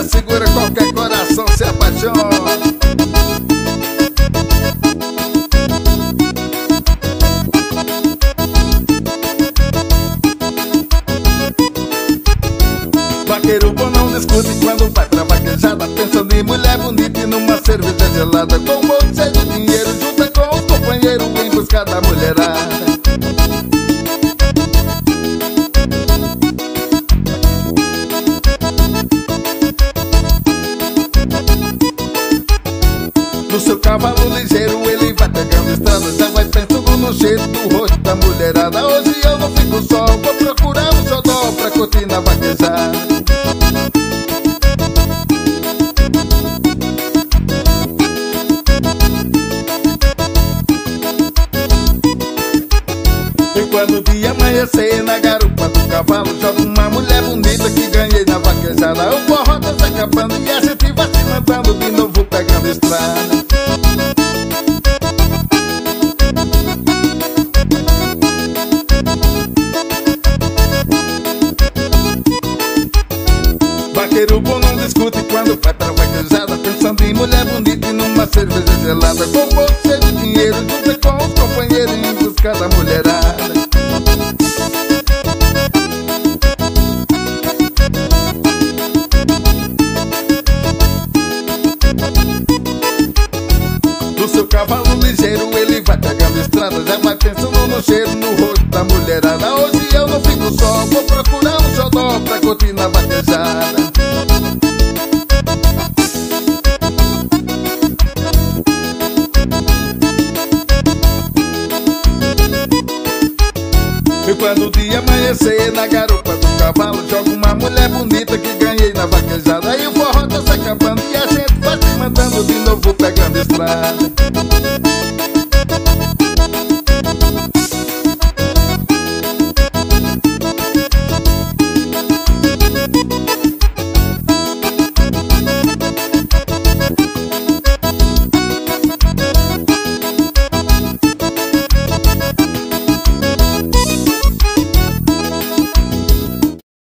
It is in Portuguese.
segura, qualquer coração se apaixona. Vaqueiro bom não discute quando vai pra vaquejada, pensando em mulher bonita e numa cerveja gelada, com um bolso cheio de dinheiro, junta com os companheiros em busca da mulherada. No seu cavalo ligeiro ele vai pegando estrada, já vai pensando no cheiro do rosto da mulherada. Hoje eu não fico só, vou procurar um xodó pra curtir na vaquejada. E quando o dia amanhecer na garupa do cavalo, joga uma mulher bonita que ganhei na vaquejada. O forró tá se acabando e a gente vai se mandando de novo pegando estrada. Vaqueiro bom não discute quando vai pra vaquejada, pensando em mulher bonita e numa cerveja gelada, com um bolso cheio de dinheiro, junta com os companheiros em busca da mulherada. No seu cavalo ligeiro ele vai pegando estrada, já vai pensando no cheiro, no rosto da mulherada. Hoje eu não fico só, vou procurar um xodó pra curtir na vaquejada. E quando o dia amanhecer na garupa do cavalo, joga uma mulher bonita que ganhei na vaquejada.